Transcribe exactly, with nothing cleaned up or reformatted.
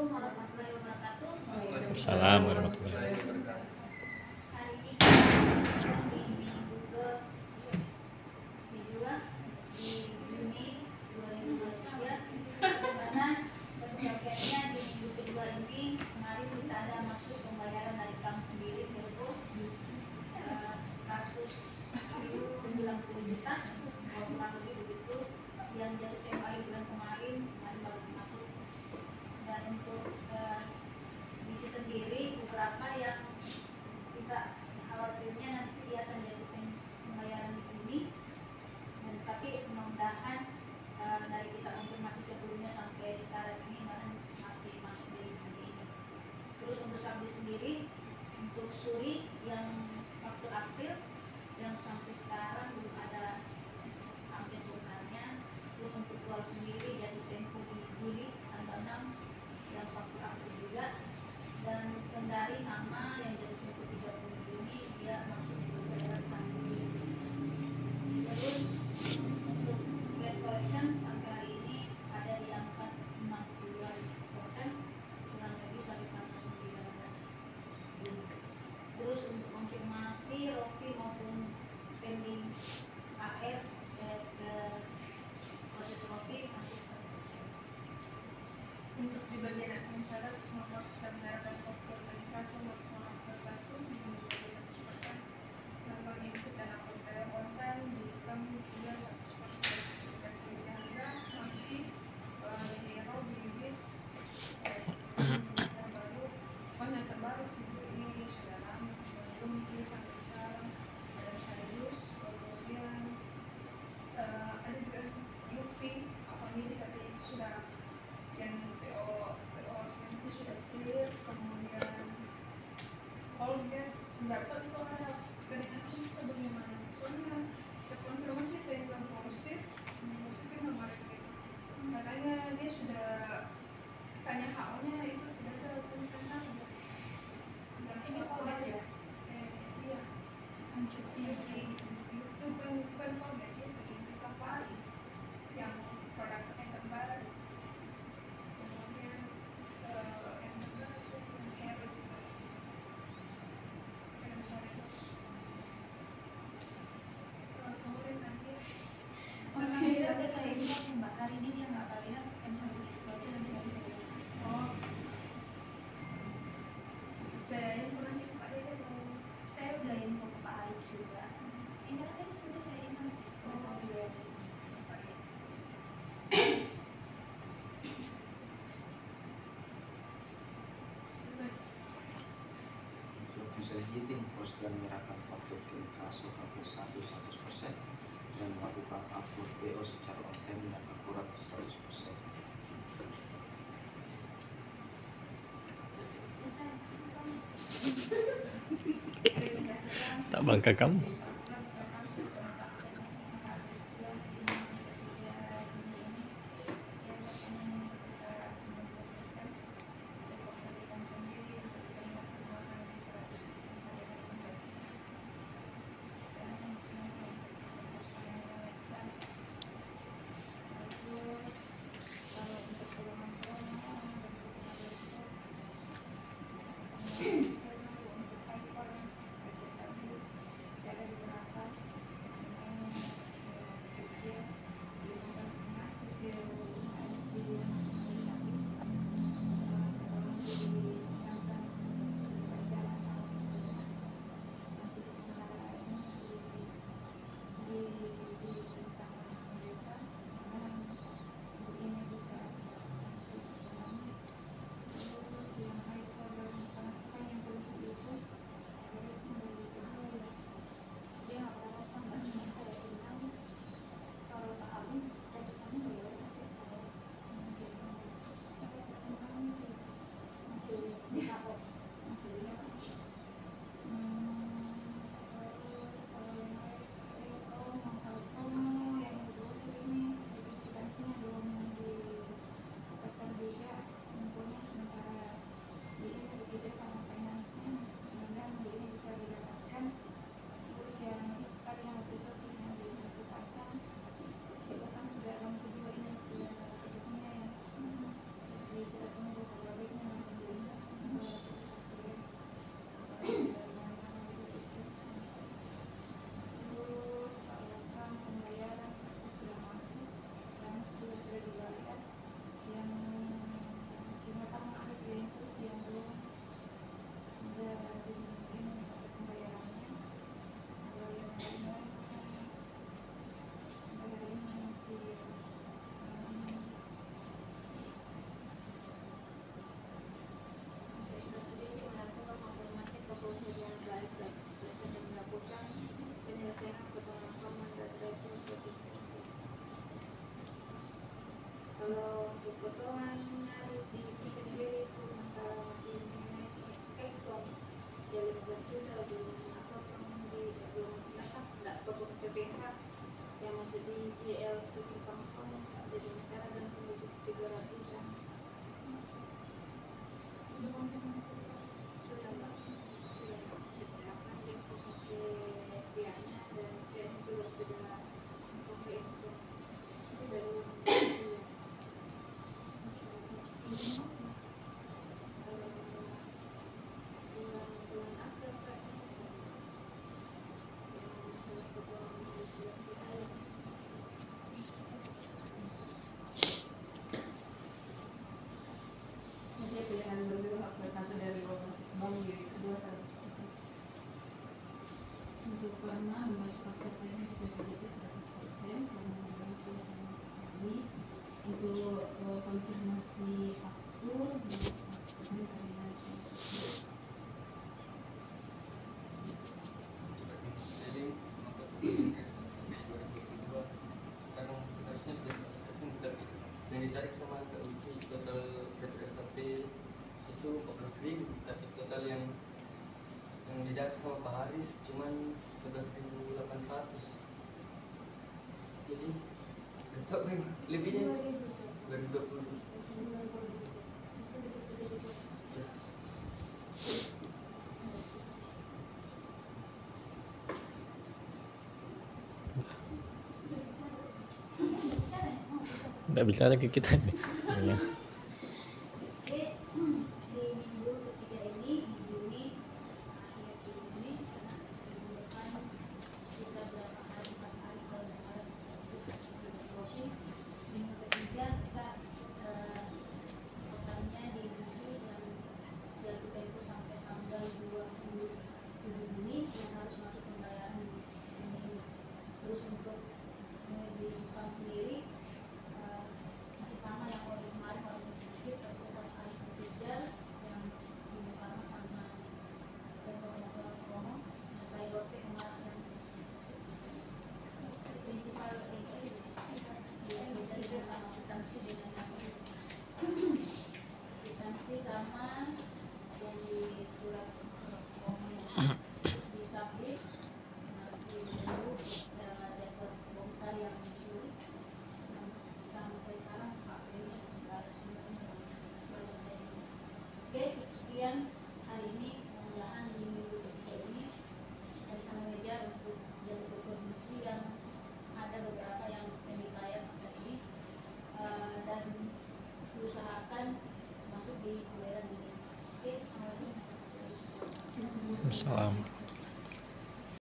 Waalaikumsalam warahmatullahi wabarakatuh. Yang jatuh tempo bulan kemarin baru masuk. Dan untuk uh, misi sendiri beberapa yang kita khawatirnya nanti dia akan jatuh pembayaran ini, dan tapi mudah-mudahan uh, dari kita konfirmasi sebelumnya sampai sekarang ini masih masuk di ini. Terus untuk Sabdi sendiri, untuk Suri yang waktu April yang sampai sekarang belum ada update tunanya. Terus untuk Kuala sendiri jatuh tempo di Juli tanggal enam yang satu April juga, dan Kendari sama yang jatuh tempo tiga puluh Juni dia masuk di pembayaran satu Juli. Terus untuk rate collection sampai hari ini ada di angka enam puluh dua persen, kurang lebih sampai tanggal sembilan belas Juni. Terus untuk konfirmasi Rofi maupun pending A R ke, ke proses Rofi masih untuk di bagian administrasi semua bisa menggunakan faktor verifikasi maksimal plus satu di seratus persen. Nomor input dan upload pada konten dihitung juga seratus persen. Dan selisih harga masih di error di list terbaru. Konten terbaru sih ini sudah lama, belum mungkin sampai sekarang ada serius. Kemudian uh, ada juga U P apa ini tapi sudah yang P O P O itu sudah clear. Kemudian kalau dia nggak tahu itu ada kenaikan itu bagaimana, soalnya saya konfirmasi tentang positif positif kemarin gitu katanya dia sudah tanya H O-nya itu tidak ada kenaikan dan ini kalau ya eh, iya iya di itu bukan bukan kalau ya itu di Safari yang produk yang terbaru. Mbak hari ini dia nggak kalian M satu itu aja nanti nggak bisa lihat. Oh, saya info nanti ke Pak Dede mau Saya udah info ke Pak Aib juga. Ini kan tadi sudah saya email sih. Oh, mau dilihat Pak Aib. Untuk proses jiting pos dan menyerahkan faktur ke inkaso H P satu seratus persen dan melakukan upload P O secara on time dan akurat seratus persen. Tak bangga kamu. untuk potongannya di sisi sendiri itu masalah masih mengenai ekspor ya lima belas juta belum pernah potong di belum pernah nggak potong P P H yang masuk di J L tujuh pangkong jadi masalah gantung di situ tiga ratusan sudah mbak sudah setiap kan dia pakai biayanya dan biayanya juga sudah pakai itu itu dari uang dia bulan bulan April kayaknya yang masalah potongan dua belas juta ya. Jadi pilihan berdua hak satu dari uang masuk bank jadi kedua seratus persen. Untuk pernah membayar faktur payment bisa jadi seratus persen karena membantu sama kami. Untuk uh, konfirmasi faktur bisa seratus persen karena seratus persen. Jadi sampai dua ribu dua puluh dua karena seharusnya sudah seratus persen tapi yang ditarik sama Kak Uci total dari S A P itu empat belas ribu tapi total yang yang didata sama Pak Haris cuman sebelas ribu delapan ratus jadi nggak tahu memang lebihnya dua ribu dua puluh Nggak bicara ke kita nih. Iya. Oke, di minggu ketiga ini di Juni akhir Juni karena minggu depan bisa berapa hari empat hari kalau nggak salah closing. Minggu ketiga kita eh, totalnya diisi yang yang kita itu sampai tanggal dua puluh tujuh Juni yang harus masuk pembayaran ini. Terus untuk eh, di bank sendiri eh, masih sama yang kalau kemarin kalau sedikit tapi tetap hari ketiga yang minggu pertama sama yang kalau ngomong saya dope kemarin prinsipal itu dia beda dengan akuntansi dengan akuntansi sama yang di surat ngomong di sublis masih menunggu dapat bongkar yang disuruh sampai sekarang Pak Beni nggak ada sebenarnya baru dari oke sekian hari ini pengolahan di minggu ketiga ini dari sama media untuk yang untuk kondisi yang ada beberapa yang yang dibayar sampai ini eh, dan diusahakan masuk di pembayaran ini oke. Salam.